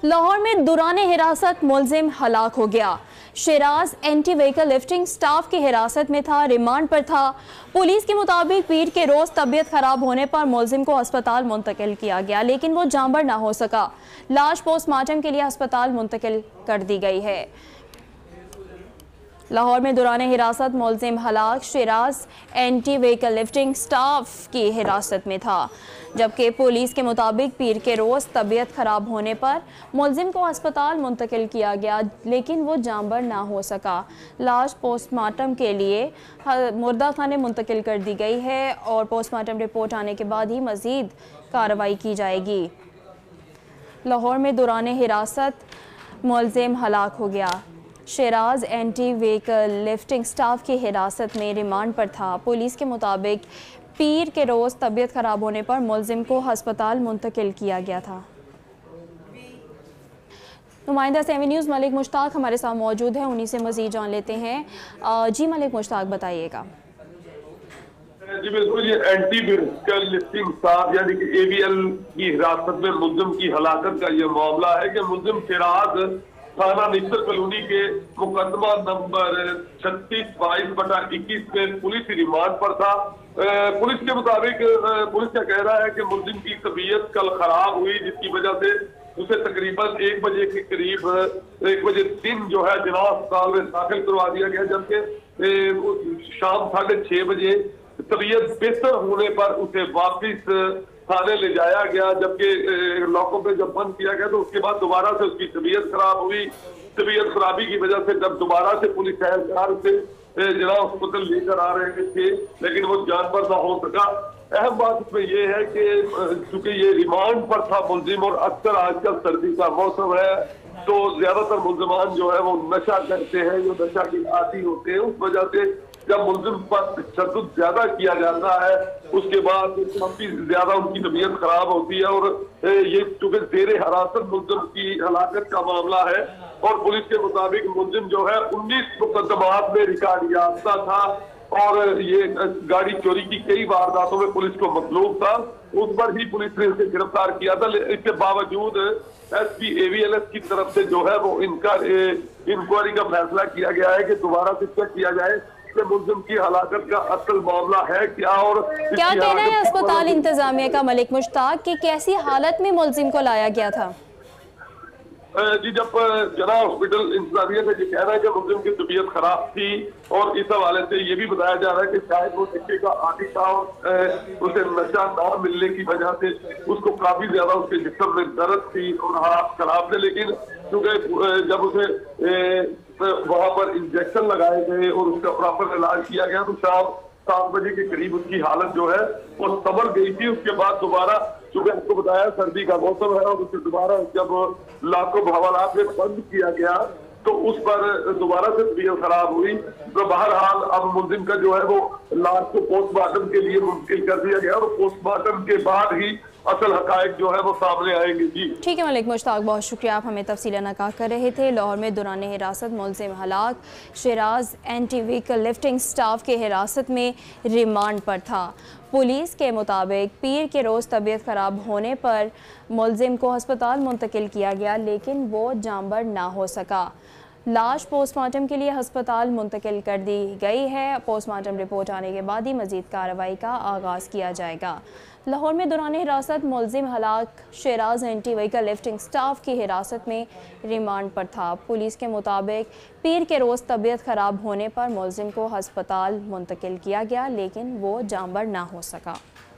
लाहौर में दुराने हिरासत मुलजिम हलाक हो गया। Sheraz anti vehicle lifting staff की हिरासत में था, रिमांड पर था। पुलिस के मुताबिक पीर के रोज तबीयत खराब होने पर मुलजिम को अस्पताल मुंतकिल किया गया, लेकिन वो जांबर ना हो सका। लाश पोस्टमार्टम के लिए अस्पताल मुंतकिल कर दी गई है। लाहौर में दौरान हिरासत मुलजिम हलाक Sheraz anti vehicle lifting staff की हिरासत में था, जबकि पुलिस के मुताबिक पीर के रोज़ तबीयत ख़राब होने पर मुलजिम को अस्पताल मुंतकिल किया गया, लेकिन वो जांबर ना हो सका। लाश पोस्टमार्टम के लिए मुर्दा खाने मुंतकिल कर दी गई है और पोस्टमार्टम रिपोर्ट आने के बाद ही मज़ीद कार्रवाई की जाएगी। लाहौर में दौरान हिरासत मुलजिम हलाक हो गया। Sheraz anti vehicle lifting staff की हिरासत में रिमांड पर था। पुलिस के मुताबिक पीर के रोज़ तबीयत ख़राब होने पर मुलजिम को अस्पताल मुंतकिल किया गया था। नुमाइंदा 7 न्यूज़ मलिक मुश्ताक हमारे साथ मौजूद है, उन्हीं से मज़ीद जान लेते हैं। जी मलिक मुश्ताक, बताइएगा। जी बिल्कुल, ये एंटी व्हीकल लिफ्टिंग स्टाफ यानी कि AVL की हिरासत में मुलजिम की हलाकत का ये मामला है कि मुलजिम शेराज थाना निश्तर कॉलोनी के मुकदमा नंबर 36/22/21 में पुलिस रिमांड पर था। पुलिस के मुताबिक पुलिस क्या कह रहा है कि मुलजिम की तबीयत कल खराब हुई, जिसकी वजह से उसे तकरीबन 1 बजे के करीब 1 बजे दिन जो है जिला अस्पताल में दाखिल करवा दिया गया, जबकि शाम 6:30 बजे तबीयत बेहतर होने पर उसे वापिस थाने ले जाया गया, जबकि लॉकअप पे जब बंद किया गया तो उसके बाद दोबारा से उसकी तबीयत खराब हुई। तबीयत खराबी की वजह से जब दोबारा से पुलिस एहलकार से जिला अस्पताल लेकर आ रहे थे, लेकिन वो जानवर ना हो सका। अहम बात इसमें यह है कि चूंकि ये रिमांड पर था मुलजिम और अक्सर आजकल सर्दी का मौसम है तो ज्यादातर मुलजमान जो है वो नशा करते हैं, जो नशा के आदी होते हैं। उस वजह से जब मुलजिम पर तशद्दुद ज्यादा किया जाता है उसके बाद काफी ज्यादा उनकी तबीयत खराब होती है और ये चूंकि जेरे हिरासत मुलजिम की हलाकत का मामला है और पुलिस के मुताबिक मुलजिम जो है 19 मुकदमात में रिकॉर्ड याफ्ता था और ये गाड़ी चोरी की कई वारदातों में पुलिस को मतलूब था। उस पर ही पुलिस ने इसे गिरफ्तार किया था। इसके बावजूद SP AVLS की तरफ से जो है वो इंक्वायरी का फैसला किया गया है कि दोबारा से चेक किया जाए कि मुलजिम की हलाकत का असल मामला है क्या और क्या कहना है अस्पताल इंतजामिया का मलिक मुश्ताक कि कैसी हालत में मुलजिम को लाया गया था? जी, जब जना हॉस्पिटल इंतजामिया का ये कहना है कि मुलजिम की तबीयत खराब थी और इस हवाले से ये भी बताया जा रहा है कि शायद वो टिक्के का आदि था और उसे नशा ना मिलने की वजह से उसको काफी ज्यादा उसके जिस्म में दर्द थी और हालात खराब थे, लेकिन क्योंकि जब उसे वहां पर इंजेक्शन लगाए गए और उसका प्रॉपर इलाज किया गया तो शाम 7 बजे के करीब उसकी हालत जो है वो संभल गई थी। उसके बाद दोबारा चूंकि आपको बताया सर्दी का मौसम है और उसे दोबारा जब लाखों हवालात में बंद किया गया तो उस पर दोबारा से तबीयत खराब हुई। तो बहरहाल अब मुलजिम का जो है वो लाश को पोस्टमार्टम के लिए मुंतकिल कर दिया गया और पोस्टमार्टम के बाद ही असल हकायक जो है वो सामने आएंगे। जी ठीक है मलिक मुश्ताक, बहुत शुक्रिया, आप हमें तफसीलन आगाह कर रहे थे। लाहौर में दौरान हिरासत मुलजिम हलाक Sheraz anti vehicle lifting staff के हिरासत में रिमांड पर था। पुलिस के मुताबिक पीर के रोज़ तबीयत ख़राब होने पर मुलजिम को अस्पताल मुंतकिल किया गया, लेकिन वो जांबर ना हो सका। लाश पोस्टमार्टम के लिए अस्पताल मुंतकिल कर दी गई है। पोस्टमार्टम रिपोर्ट आने के बाद ही मज़ीद कार्रवाई का आगाज़ किया जाएगा। लाहौर में दौरान हिरासत मुलजिम हलाक Sheraz anti vehicle lifting staff की हिरासत में रिमांड पर था। पुलिस के मुताबिक पीर के रोज़ तबीयत ख़राब होने पर मुलजिम को अस्पताल मुंतकिल किया गया, लेकिन वो जांबर ना हो सका।